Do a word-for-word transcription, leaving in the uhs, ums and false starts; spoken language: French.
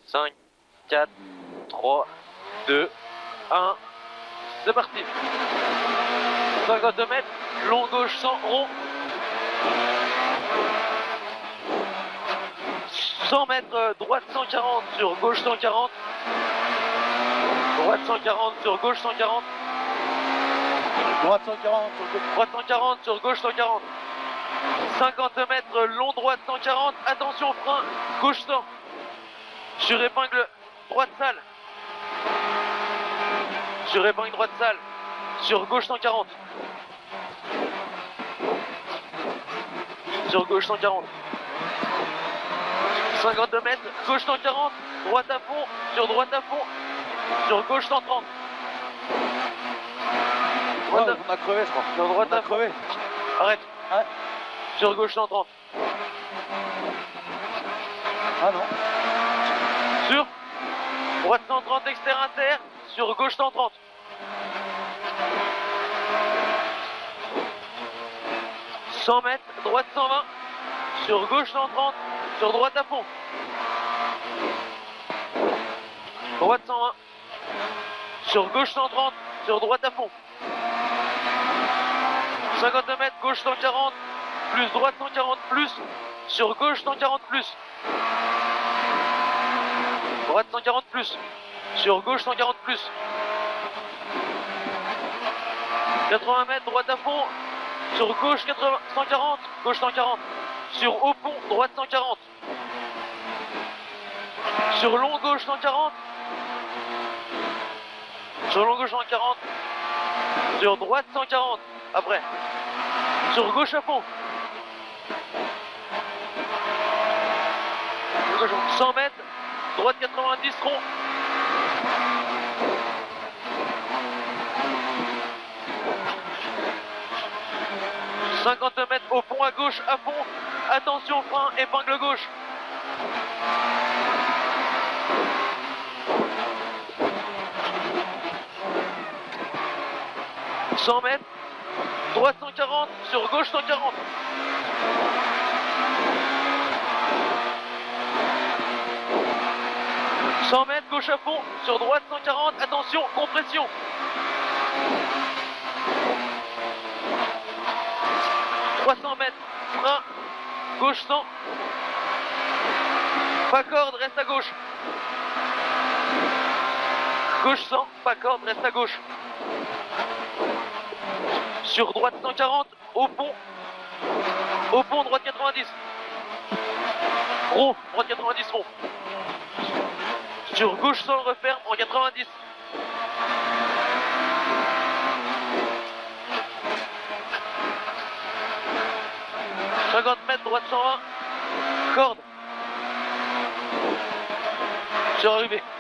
cinq, quatre, trois, deux, un, c'est parti. cinquante mètres, long gauche cent, rond. cent mètres, droite cent quarante sur gauche cent quarante. Droite cent quarante sur gauche cent quarante. Droite cent quarante sur gauche. Droite cent quarante sur gauche cent quarante. cinquante mètres, long droite cent quarante. Attention frein, gauche cent. Sur épingle droite sale. Sur épingle droite sale. Sur gauche cent quarante. Sur gauche cent quarante. cinquante mètres, gauche cent quarante. Droite à fond, sur droite à fond. Sur gauche cent trente. Ouais, on a crevé, je crois. Sur droite on a à fond. crevé. Arrête. Ouais. Sur gauche cent trente. Ah non. Sur droite cent trente externe inter. Sur gauche cent trente. cent mètres, droite cent vingt. Sur gauche cent trente. Sur droite à fond. Droite cent vingt. Sur gauche cent trente. Sur droite à fond. cinquante mètres, gauche cent quarante. Plus droite cent quarante plus. Sur gauche cent quarante plus. Droite cent quarante plus. Sur gauche cent quarante plus. quatre-vingts mètres, droite à fond. Sur gauche quatre-vingts, cent quarante. Gauche cent quarante. Sur haut pont, droite cent quarante. Sur long gauche cent quarante. Sur long gauche cent quarante. Sur droite cent quarante. Après. Sur gauche à fond. cent mètres. Droite quatre-vingt-dix rond. cinquante mètres au pont à gauche à fond. Attention frein, épingle gauche. cent mètres. Droite cent quarante, sur gauche cent quarante. cent mètres, gauche à fond, sur droite cent quarante, attention, compression. trois cents mètres, frein, gauche cent. Pas corde, reste à gauche. Gauche cent, pas corde, reste à gauche. Sur droite cent quarante, au pont. Au pont, droite quatre-vingt-dix. Rond, droite quatre-vingt-dix, rond. Sur gauche cent, referme en quatre-vingt-dix. cinquante mètres, droite cent vingt. Corde. Sur arrivée.